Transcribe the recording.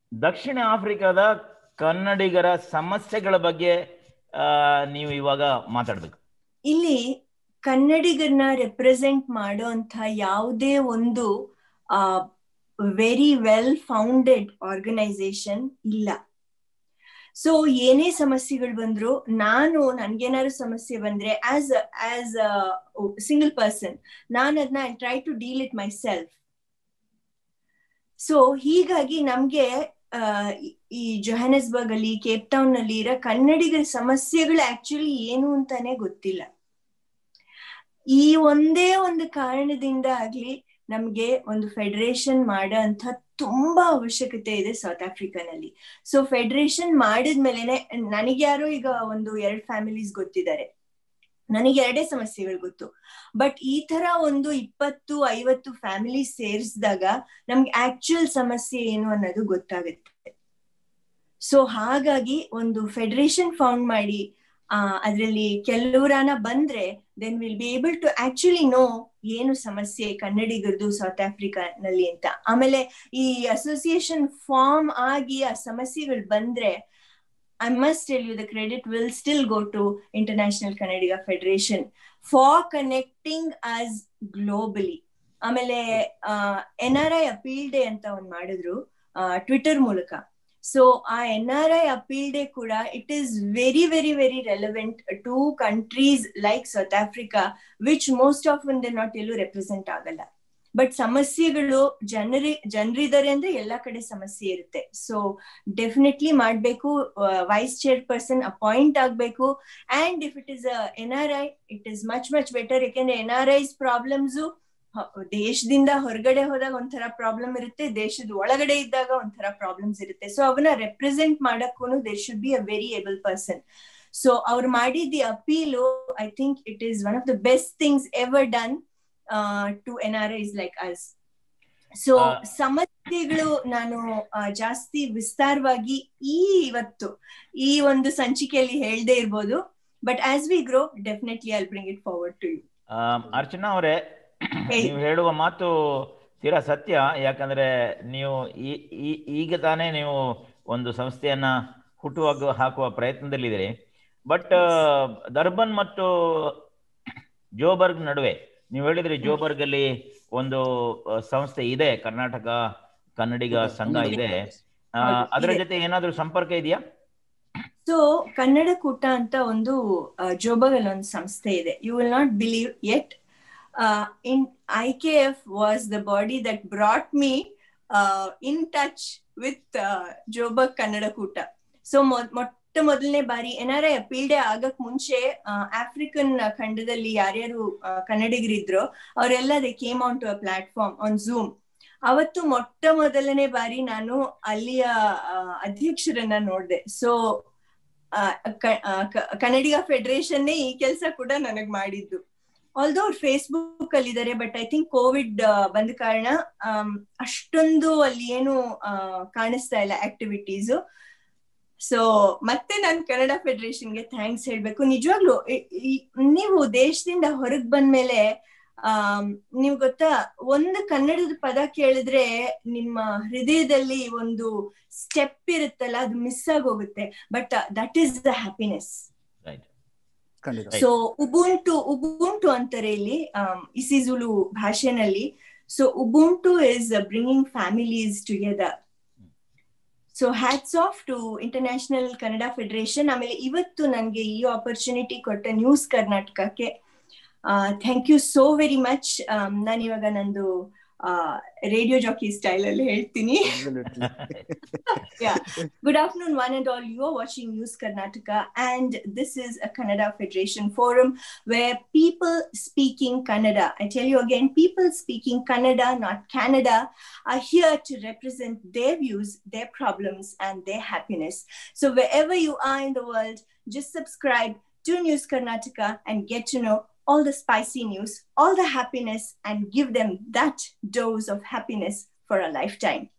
ದಕ್ಷಿಣ ಆಫ್ರಿಕಾದ ಕನ್ನಡಿಗರ ಸಮಸ್ಯೆಗಳ ಬಗ್ಗೆ ನೀವು ಇವಾಗ ಮಾತಾಡ್ಬೇಕು. ಇಲ್ಲಿ ಕನ್ನಡಿಗರನ್ನ ರೆಪ್ರೆಸೆಂಟ್ ಮಾಡುವಂತ ಯಾವುದೇ ಒಂದು ವೆರಿ ವೆಲ್ ಫೌಂಡೆಡ್ ಆರ್ಗನೈಸೇಷನ್ ಇಲ್ಲ. ಸೊ ಏನೇ ಸಮಸ್ಯೆಗಳು ಬಂದ್ರು, ನನ್ಗೇನಾದ್ರು ಸಮಸ್ಯೆ ಬಂದ್ರೆ ಆಸ್ ಸಿಂಗಲ್ ಪರ್ಸನ್ ನಾನು ಅದನ್ನ I try to deal it myself. So ಹೀಗಾಗಿ ನಮ್ಗೆ ಈ ಜೊಹಾನೆಸ್ಬರ್ಗ್ ಅಲ್ಲಿ, ಕೇಪ್ ಟೌನ್ ನಲ್ಲಿ ಇರೋ ಕನ್ನಡಿಗರ ಸಮಸ್ಯೆಗಳು ಆಕ್ಚುಲಿ ಏನು ಅಂತಾನೆ ಗೊತ್ತಿಲ್ಲ. ಈ ಒಂದೇ ಒಂದು ಕಾರಣದಿಂದ ಆಗ್ಲಿ ನಮ್ಗೆ ಒಂದು ಫೆಡರೇಷನ್ ಮಾಡೋ ಅಂತ ತುಂಬಾ ಅವಶ್ಯಕತೆ ಇದೆ ಸೌತ್ ಆಫ್ರಿಕಾನಲ್ಲಿ. ಸೊ ಫೆಡರೇಷನ್ ಮಾಡಿದ್ಮೇಲೆನೆ, ನನಗೆ ಯಾರೋ ಈಗ 1-2 ಫ್ಯಾಮಿಲೀಸ್ ಗೊತ್ತಿದ್ದಾರೆ, ನನಗೆ 2 ಸಮಸ್ಯೆಗಳು ಗೊತ್ತು. ಬಟ್ ಈ ತರ 20-50 ಫ್ಯಾಮಿಲಿ ಸೇರಿಸಿದಾಗ ನಮ್ಗೆ ಆಕ್ಚುಯಲ್ ಸಮಸ್ಯೆ ಏನು ಅನ್ನೋದು ಗೊತ್ತಾಗುತ್ತೆ. ಸೊ ಹಾಗಾಗಿ ಒಂದು ಫೆಡರೇಷನ್ ಫೌಂಡ್ ಮಾಡಿ ಅದ್ರಲ್ಲಿ ಕೆಲವರಾನ ಬಂದ್ರೆ then will be able to actually no ಏನು ಸಮಸ್ಯೆ ಕನ್ನಡಿಗರದು ಸೌತ್ ಆಫ್ರಿಕಾನಲ್ಲಿ ಅಂತ. ಆಮೇಲೆ ಈ ಅಸೋಸಿಯೇಷನ್ ಫಾರ್ಮ್ ಆಗಿ ಆ ಸಮಸ್ಯೆಗಳು ಬಂದ್ರೆ I must tell you the credit will still go to International Kannadiga Federation for connecting us globally. ಆಮೇಲೆ NRI Appeal Day ಅಂತ ಒಂದು ಮಾಡಿದ್ರು ಟ್ವಿಟರ್ ಮೂಲಕ. ಸೊ ಆ NRI Appeal Day ಕೂಡ it is very very very relevant to countries like South Africa which most often they're not ಎಲ್ಲೂ represent ಆಗಲ್ಲ. But ಸಮಸ್ಯೆಗಳು ಜನರಿದ್ದಾರೆ ಅಂದ್ರೆ ಎಲ್ಲಾ ಕಡೆ ಸಮಸ್ಯೆ ಇರುತ್ತೆ. ಸೊ ಡೆಫಿನೆಟ್ಲಿ ಮಾಡ್ಬೇಕು, ವೈಸ್ ಚೇರ್ಪರ್ಸನ್ ಅಪಾಯಿಂಟ್ ಆಗ್ಬೇಕು. And if it is NRI it is much better. ಯಾಕೆಂದ್ರೆ NRI's ಪ್ರಾಬ್ಲಮ್ಸ್ ದೇಶದಿಂದ ಹೊರಗಡೆ ಹೋದಾಗ ಒಂಥರ ಪ್ರಾಬ್ಲಮ್ ಇರುತ್ತೆ, ದೇಶದ ಒಳಗಡೆ ಇದ್ದಾಗ ಒಂಥರ ಪ್ರಾಬ್ಲಮ್ಸ್ ಇರುತ್ತೆ. ಸೊ ಅವನ್ನ ರೆಪ್ರೆಸೆಂಟ್ ಮಾಡಕ್ಕೂ there should be a very able person. So ಅವ್ರು ಮಾಡಿದ appeal I think it is one of the best things ever done to NRIs like us. So ಸಮಸ್ಯೆಗಳು ನಾನು ಜಾಸ್ತಿ ವಿಸ್ತಾರವಾಗಿ ಇವತ್ತು ಈ ಒಂದು ಸಂಚಿಕೆಯಲ್ಲಿ ಹೇಳ್ದೇ ಇರ್ಬೋದು. But as we grow definitely I will bring it forward to you. Archana ಅವರೇ, ನೀವು ಹೇಳುವ ಮಾತು ತೀರಾ ಸತ್ಯ. ಯಾಕಂದ್ರೆ ನೀವು ಈಗ ತಾನೇ ನೀವು ಒಂದು ಸಂಸ್ಥೆಯನ್ನ ಹಾಕುವ ಪ್ರಯತ್ನದಲ್ಲಿದ್ದೀರಿ. ಬಟ್ ಡರ್ಬನ್ ಮತ್ತು ಜೋಬರ್ಗ್ ನಡುವೆ ನೀವು ಹೇಳಿದ್ರಿ, ಜೋಬರ್ಗ್ ಅಲ್ಲಿ ಒಂದು ಸಂಸ್ಥೆ ಇದೆ, ಕರ್ನಾಟಕ ಕನ್ನಡಿಗ ಸಂಘ ಇದೆ. ಅದರ ಜೊತೆ ಏನಾದ್ರೂ ಸಂಪರ್ಕ ಇದೆಯಾ? ಸೊ ಕನ್ನಡ ಕೂಟ ಅಂತ ಒಂದು ಜೋಬರ್ಗ್ ಅಲ್ಲಿ ಒಂದು ಸಂಸ್ಥೆ ಇದೆ. You will not believe yet, in IKF was the body that brought me in touch with Joburg Kannada Kuta. So ಮೊದಲನೇ ಬಾರಿ NRI Appeal Day ಆಗಕ್ ಮುಂಚೆ ಆಫ್ರಿಕನ್ ಖಂಡದಲ್ಲಿ ಯಾರ್ಯಾರು ಕನ್ನಡಿಗರಿದ್ರು ಅವರೆಲ್ಲ they came on to a platform on Zoom. ಅವತ್ತು ಮೊದಲನೇ ಬಾರಿ ನಾನು ಅಲ್ಲಿಯ ಅಧ್ಯಕ್ಷರನ್ನ ನೋಡ್ದೆ. ಸೊ ಕನ್ನಡಿಗ ಫೆಡರೇಷನ್ನೇ ಈ ಕೆಲಸ ಕೂಡ ನನಗ್ ಮಾಡಿದ್ದು. ಆಲ್ದೋ ಅವ್ರು ಫೇಸ್ಬುಕ್ ಅಲ್ಲಿ ಇದಾರೆ, ಬಟ್ ಐ ಥಿಂಕ್ ಕೋವಿಡ್ ಬಂದ ಕಾರಣ ಅಷ್ಟೊಂದು ಅಲ್ಲಿ ಏನು ಕಾಣಿಸ್ತಾ ಇಲ್ಲ ಆಕ್ಟಿವಿಟೀಸ್. ಸೊ ಮತ್ತೆ ನಾನು ಕನ್ನಡ ಫೆಡರೇಷನ್ಗೆ ಥ್ಯಾಂಕ್ಸ್ ಹೇಳ್ಬೇಕು. ನಿಜವಾಗ್ಲು ನೀವು ದೇಶದಿಂದ ಹೊರಗ್ ಬಂದ್ಮೇಲೆ ನೀವ್ ಗೊತ್ತಾ, ಒಂದು ಕನ್ನಡದ ಪದ ಕೇಳಿದ್ರೆ ನಿಮ್ಮ ಹೃದಯದಲ್ಲಿ ಒಂದು ಸ್ಟೆಪ್ ಇರುತ್ತಲ್ಲ, ಅದು ಮಿಸ್ ಆಗೋಗುತ್ತೆ. But that is the happiness. So ubuntu ಅಂತಾರೆ ಇಲ್ಲಿ ಇಸಿಜುಲು ಭಾಷೆನಲ್ಲಿ. So ubuntu is bringing families together. So hats off to international Kannada federation. ಆಮೇಲೆ ಇವತ್ತು ನನಗೆ ಈ ಆಪರ್ಚುನಿಟಿ ಕೊಟ್ಟ ನ್ಯೂಸ್ ಕರ್ನಾಟಕಕ್ಕೆ thank you so very much. ನಾನು ಇವಾಗ ನಂದು ರೇಡಿಯೋ ಜಾಕಿ ಸ್ಟೈಲ್ ಅಲ್ಲಿ ಹೇಳ್ತೀನಿ. Good afternoon one and all. You are watching News Karnataka and this is a Kannada Federation forum where people speaking Kannada, I tell you again, people speaking Kannada, not Canada, are here to represent their views, their problems and their happiness. So wherever you are in the world, just subscribe to News Karnataka and get to know all the spicy news, all the happiness, and give them that dose of happiness for a lifetime.